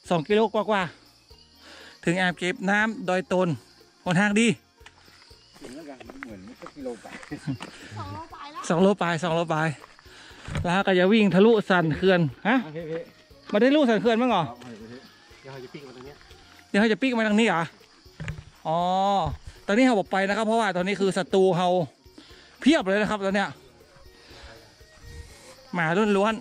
2 กิโลกว่าถึงอ่างเก็บน้ำดอยตนหนทางดีเหมือนไม่กิโลไป 2 โลปลายแล้วก็จะวิ่งทะลุสันเขื่อนฮะมาได้ลูกสันเขื่อนมั้งเหรอเดี๋ยวเขาจะปิ๊กมาตรงนี้เดี๋ยวเขาจะปิ๊กมาทางนี้เหรออ๋อตอนนี้เขาบอกไปนะครับเพราะว่าตอนนี้คือศัตรูเขาเพียบเลยนะครับตอนเนี้ยหมาล้วน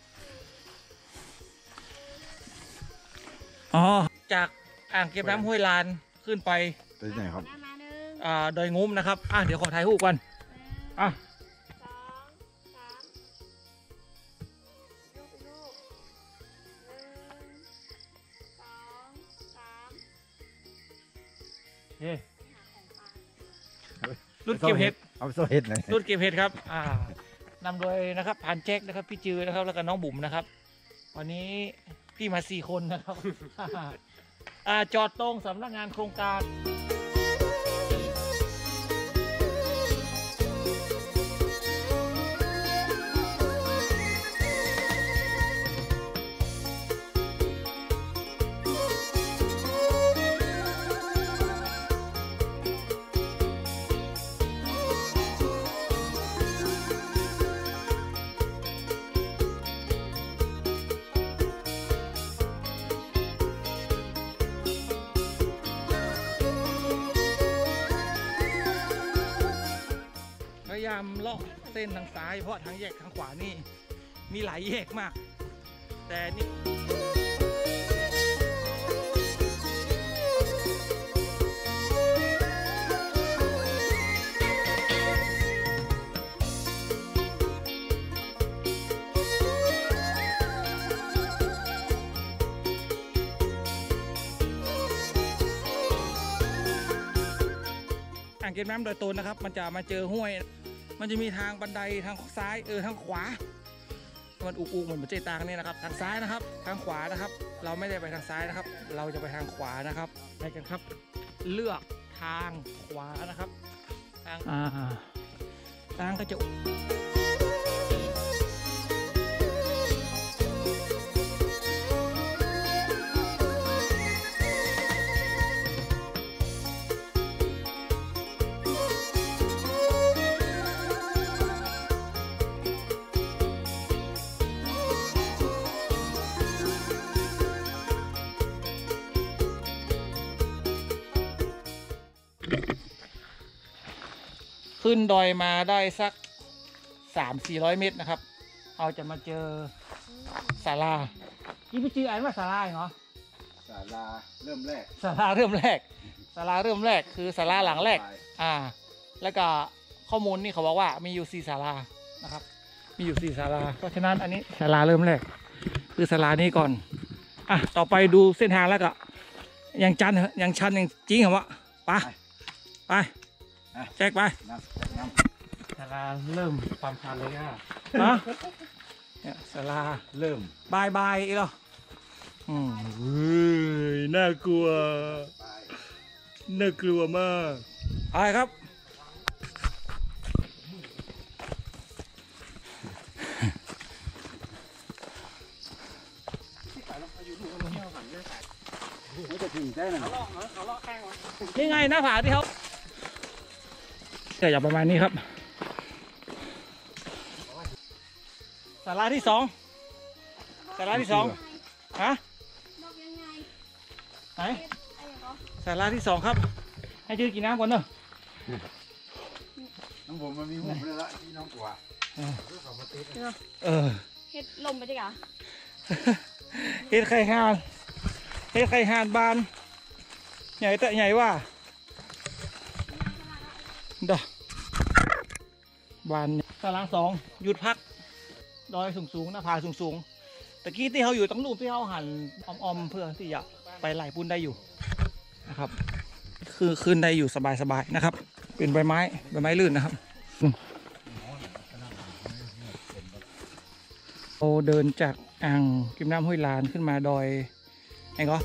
อ๋อจากอ่างเก็บน้ำห้วยลานขึ้นไปไหนครับดอยงุ้มนะครับเดี๋ยวขอถ่ายรูปก่อนรุ่นเก็บเห็ดเอาโซ่เห็ดเลยรุ่นเก็บเห็ดครับนำโดยนะครับผ่านแจ็คนะครับพี่จือนะครับแล้วก็น้องบุ๋มนะครับวันนี้พี่มา4 คนนะครับจอดตรงสำนักงานโครงการพยายามเลาะเส้นทางซ้ายเพราะทางแยกทางขวานี่มีหลายแยกมากแต่นี่อ่างเก็บน้ำดอยตนนะครับมันจะมาเจอห้วยมันจะมีทางบันไดทางซ้ายทางขวามันอุกเหมือนเจตางนี่นะครับทางซ้ายนะครับทางขวานะครับเราไม่ได้ไปทางซ้ายนะครับเราจะไปทางขวานะครับไปกันครับเลือกทางขวานะครับทางก็จะขึ้นดอยมาได้สัก300-400 เมตรนะครับเราจะมาเจอศาลาที่พี่จืออ่านว่าศาลาเหรอศาลาเริ่มแรกศาลาเริ่มแรกคือศาลาหลังแรกแล้วก็ข้อมูลนี่เขาบอกว่ามีอยู่4 ศาลานะครับมีอยู่4 ศาลาเพราะฉะนั้นอันนี้ศาลาเริ่มแรกคือศาลานี้ก่อนต่อไปดูเส้นทางแล้วก็ยังชันยังจริงเหรอวะไปแจกไปศาลาเริ่มความชันเลยเนี่ยศาลาเริ่มบายอีกแล้วน่ากลัวมากอะไรครับนี่ไงหน้าผาที่เขาอย่าประมาณนี้ครับศาลาที่ 2ฮะไหนศาลาที่ 2ครับให้จื้อกินน้ำก่อนเนอะน้องผมมันมีหูเลยละที่น้องกว่าเฮ็ดลมไปดิกะเฮ็ดไข่ห่านบานใหญ่แต่ใหญ่ว่าดอกบานตาราง2หยุดพักดอยสูงหน้าผาสูงตะกี้ที่เขาอยู่ตรงรูปที่เขาหันออมเพื่อที่จะไปไหลปุ้นได้อยู่นะครับคือขึ้นได้อยู่สบายนะครับเป็นใบไม้ลื่นนะครับเราเดินจากอ่างเก็บน้ำห้วยลานขึ้นมาดอยไงก็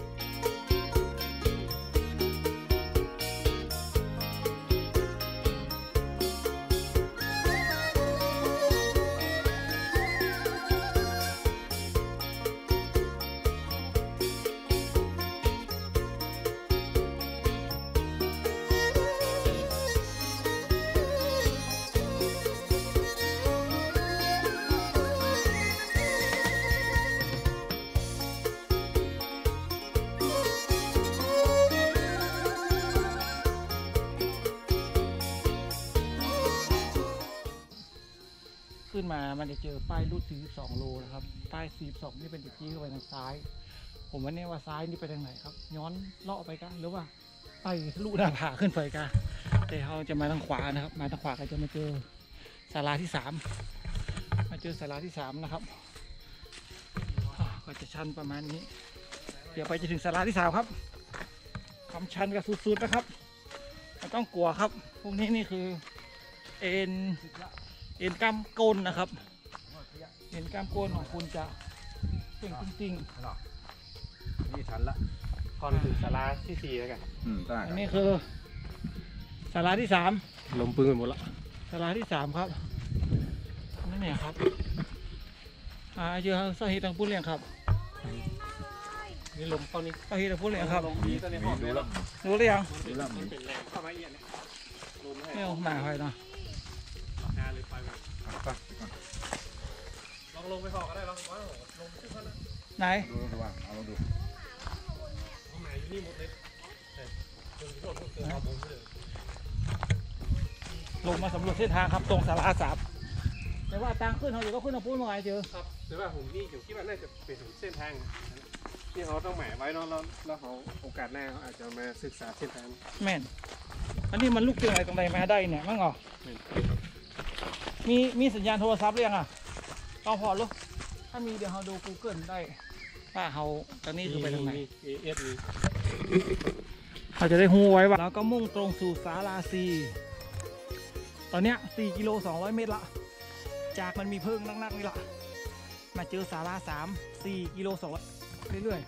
ขึ้นมามันจะเจอป้ายรูท42 โลนะครับป้าย42นี่เป็นจุดชี้เข้าไปทางซ้ายผมว่าเนี่ยว่าซ้ายนี่ไปทางไหนครับย้อนเลาะไปกันหรือว่าไปทะลุหน้าผาขึ้นไปกันแต่เขาจะมาทางขวานะครับมาทางขวาก็จะมาเจอศาลาที่3มาเจอศาลาที่3นะครับก็จะชันประมาณนี้เดี๋ยวไปจะถึงศาลาที่3ครับความชันก็สุดๆนะครับไม่ต้องกลัวครับพวกนี้นี่คือเอ็นกล้ามก้นนะครับเอ็นกล้ามก้นของคุณจะเก่งจริงๆนี่ทันละก่อนถึงศาลาที่4แล้วกันได้อันนี้คือศาลาที่3 ลมปึ้งไปหมดละศาลาที่3ครับนั่นเนี่ยครับเยอะสาเหตุทางผู้เลี้ยงครับนี่ลมเข้านี่สาเหตุทางผู้เลี้ยงครับมีตอนนี้ห้องดูนี้แล้วรู้หรือยังดูแล้วมันเป็นแรงเข้ามาเอียดเนี่ยลมให้ไม่เอาหนาไปเนาะราคาเลยไปแบบไปลองลงไปพอก็ได้ลองว่าลงขึ้นนะไหนดูว่าเอาลองดูห้องไหนอยู่นี่หมดเลยแต่ถึงที่สุดก็คือเอามุมเลยลงมาสำรวจเส้นทางครับตรงศาลา3แต่ว่าทางขึ้นเขาอยู่ก็ขึ้นทางผู้เลี้ยงเจอครับแต่ว่าผมนี่อยู่คิดว่าน่าจะเป็นเส้นทางที่เขาต้องหมายไว้เนาะแล้วเขาโอกาสหน้าเขาอาจจะมาศึกษาเส้นทางแม่นอันนี้มันลูกเตือนอะไรตรงไหนมาได้เนี่ยมั้งเหรอมีสัญญาณโทรศัพท์หรือยังต้องพอลูกถ้ามีเดี๋ยวเราดู Google ได้ว่าเขาตอนนี้คือไปทางไหนเอสมีเขาจะได้ฮู้ไว้ว่าเราก็มุ่งตรงสู่ศาลา4ตอนเนี้ย4 กิโล 200 เมตรละจากมันมีเพิ่งนักๆนี่ละมาเจอศาลา3 4 กิโล 200เรื่อย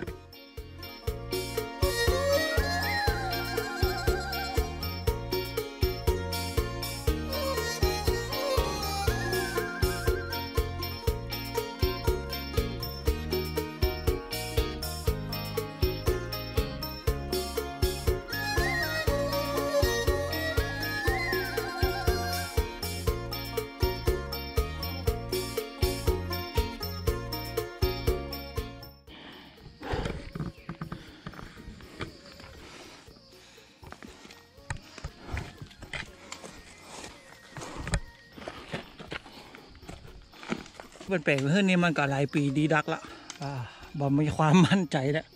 ๆเป็นแปลกขึ้นนี่มันก็หลายปีดีดักละบ่มีความมั่นใจแล้ว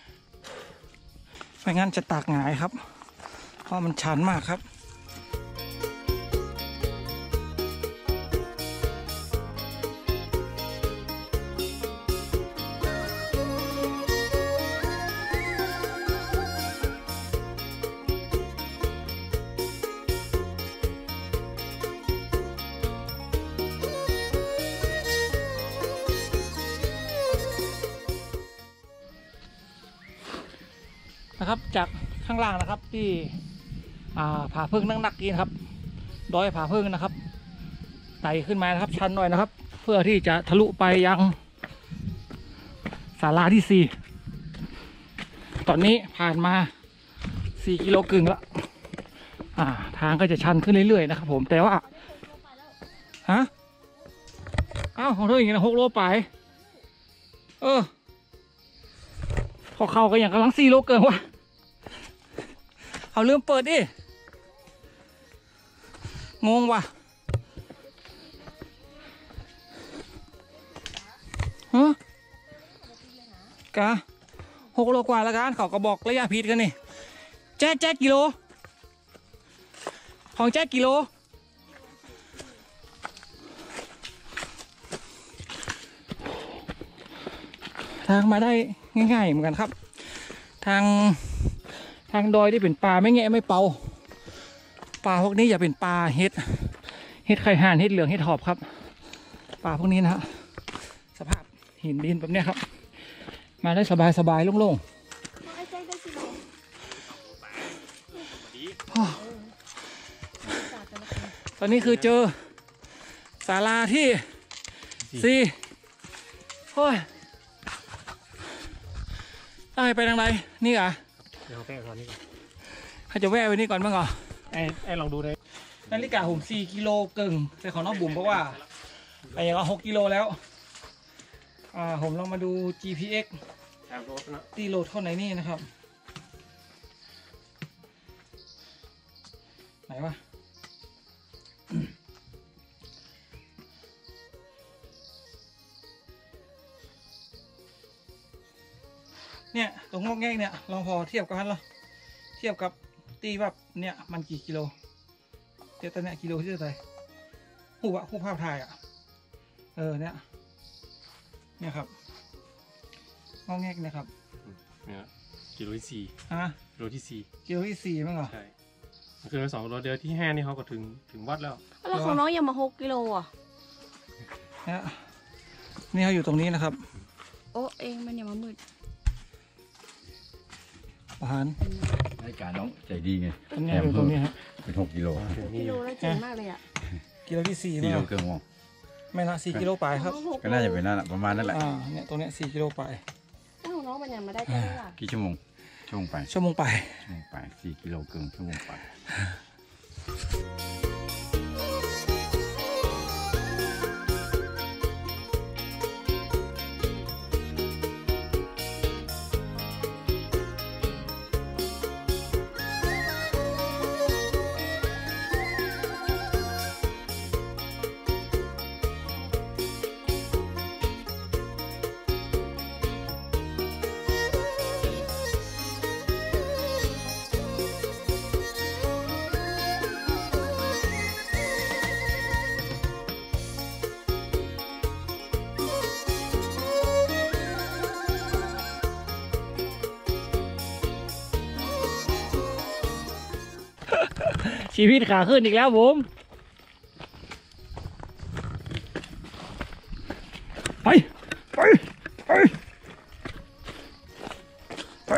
ไม่งั้นจะตากหงายครับเพราะมันชันมากครับนะครับจากข้างล่างนะครับที่ผาพึ่งนักๆกินครับดอยผาพึ่งนะครับไต่ขึ้นมานะครับชันหน่อยนะครับเพื่อที่จะทะลุไปยังศาลาที่4ตอนนี้ผ่านมา4 กิโลกึ่งละทางก็จะชันขึ้นเรื่อยๆนะครับผมแต่ว่าฮะอ้าวของเธออย่างนี้นะ6 โลไปพอเข้าก็อย่างกำลัง4 โลเกินวะเขาลืมเปิดดิงงว่ะฮะกะ6 โลกว่าแล้วกันเขาก็บอกระยะผิดกันนี่แจ๊กกิโลของแจ๊กกิโลทางมาได้ง่ายๆเหมือนกันครับทางดอยที่เป็นปลาไม่แงะไม่เป่าปลาพวกนี้อย่าเป็นปลาเห็ดไข่ห่านเห็ดเหลืองเห็ดหอบครับปลาพวกนี้นะฮะสภาพหินดินแบบนี้ครับมาได้สบายๆโล่งๆตอนนี้คือเจอศาลาที่4โอ้ยไปทางไหนนี่อ่ะเดี๋ยวแก้ก่อนนี่ก่อนเขาจะแวะไว้นี่ก่อนบ้างเหรอไอ้ลองดูเลยนาฬิกาผม4 กิโลกึ่งแต่ของน้องบุ๋มเพราะว่าไอ้ยังเอา6 กิโลแล้วผมลองมาดู GPX 3 รถนะตีโหลดเข้าไหนนี่นะครับไหนวะเนี่ยตรงงอกแงกเนี่ยลองพอเทียบกันเหรอเทียบกับตีแบบเนี่ยมันกี่กิโลเทียบตัวเนี่ยกิโลที่เท่าไหร่หูภาพถ่ายอ่ะเนี่ยครับงอกแงกเนี่ยครับเนี่ยกิโลที่สี่กิโลที่สี่มั้งเหรอใช่คือ2 โลเดียวที่5นี่เขาก็ถึงวัดแล้วแล้วของน้องยังมา6 กิโลอ่ะเนี่ยนี่เขาอยู่ตรงนี้นะครับโอ้เองมันยังมามืดอาหารรายการน้องใจดีไงตรงนี้อยู่ตรงนี้ครับเป็น6 กิโลกิโลแล้วเจ๋งมากเลยอ่ะกิโลที่สี่ 4 มั้งโลเหรอเกินวงไม่ละ4 กิโลปลายครับก็น่าจะเป็นนั่นแหละประมาณนั่นแหละเนี่ยตรงเนี้ย4 กิโลปลายแล้วของน้องมันยังมาได้แค่ไหนล่ะกี่ชั่วโมงชั่วโมงไปชั่วโมงปลาย 4 กิโลเกินชั่วโมงไปชีวิตขาขึ้นอีกแล้วผมไปไปไปไป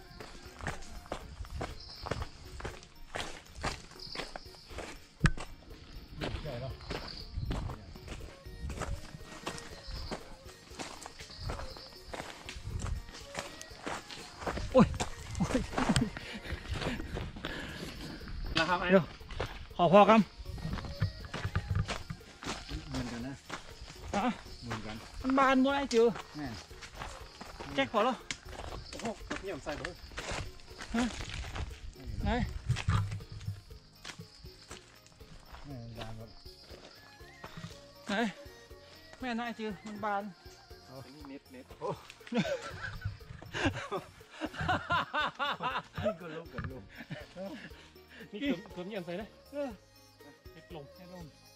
โอ้ยแล้วครับไอ้เดี๋ยวขอพอครับเหมือนกันนะ เหมือนกันมันบานหมดไอ้จือแม่แจ็คพอแล้วโอ้โหพี่ยำใส่เลยไหนแม่ดานหมดไหนแม่นายจือมันบานอันนี้เน็ตนี่ก็ลูกกันลูกนี่ตัวพี่ยำใส่เลยเน็ตลงให้ลง